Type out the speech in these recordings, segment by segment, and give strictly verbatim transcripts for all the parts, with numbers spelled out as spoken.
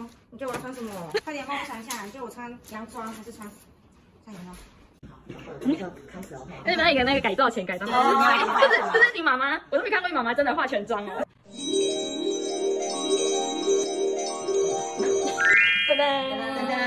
哦。你觉得我要穿什么？快点帮我想一下，你觉得我穿洋装还是穿穿洋装？ 嗯，开始哦。那你们那个那个改多少钱？改多少钱？就是就是你妈妈，我都没看过你妈妈真的化全妆哦。噔噔噔噔。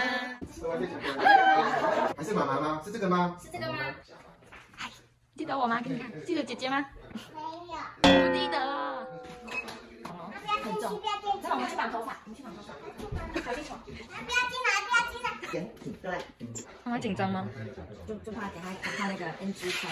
还是妈妈吗？是这个吗？ 是这个吗？嗨，记得我吗？看看，记得姐姐吗？ 没有。 不记得了。很重。那我们去绑头发，我们去绑头发。小心手。 不要进来，不要进来。 对。 妈妈紧张吗？ 就就怕等下看那个 N G 出来。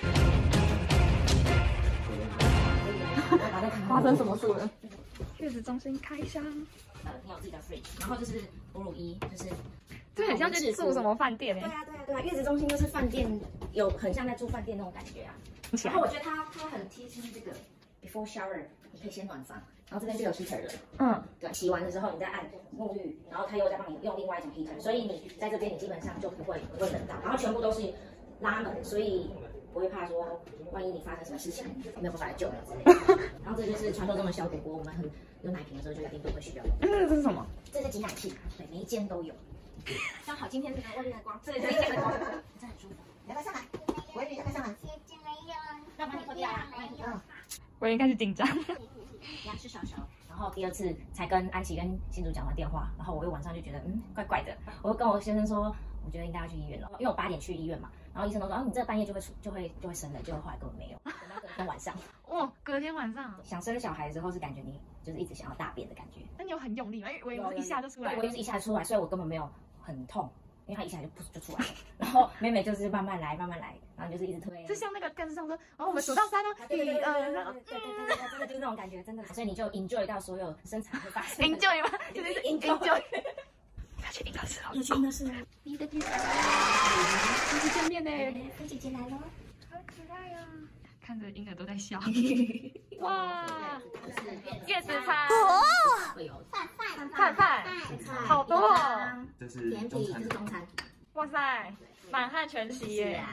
发生什么事了？月子中心开箱。 呃，你有自己的 fridge， 然后就是哺乳衣，就是这很像在住什么饭店哎。 对啊对啊对啊，月子中心就是饭店，有很像在住饭店那种感觉啊。然后我觉得它它很贴心这个 before shower， 你可以先暖房，然后这边就有 heater 了。嗯，对，洗完的时候你再按沐浴，然后它又再帮你用另外一种 heater， 所以你在这边你基本上就不会不会冷到，然后全部都是拉门，所以不会怕说万一你发生什么事情没有办法来救你之类的。然后这就是传说中的消毒锅，我们很有奶瓶的时候就一定都会需要。 嗯，这是什么？ 这是挤奶器，对，每一间都有。刚好今天这个外面的光，这里这一间的光，真的很舒服。要不要上来？我也要不要上来？ 鞋子没有。 要帮你脱掉啊，帮你脱掉。 我已经开始紧张。 呀，是小小。然后第二次才跟安琪跟新竹讲完电话，然后我又晚上就觉得嗯怪怪的，我就跟我先生说，我觉得应该要去医院了，因为我八点去医院嘛，然后医生都说，哦，你这半夜就会出就会就会生了，结果后来根本没有，等到隔天晚上。 哦，隔天晚上想生小孩的时候是感觉你就是一直想要大便的感觉。 那你有很用力吗？因为我一下就出来， 我就是一下出来，所以我根本没有很痛。因为他一下就就出来了，然后妹妹就是慢慢来，慢慢来，然后就是一直推。 就像那个电视上说，然后我们数到三哦，一二，然后对对对对，真的就是那种感觉，真的。所以你就 enjoy 到所有生产会发生。 enjoy 吗？就是 enjoy。要去婴儿室了， 要去婴儿室了。 你的弟弟，第一次见面呢， 跟姐姐来了， 好可爱呀！看着婴儿都在笑。哇，月子餐哦， 会有饭饭饭饭，好多哦。 这是甜品，这是中餐。 哇塞，满汉全席耶！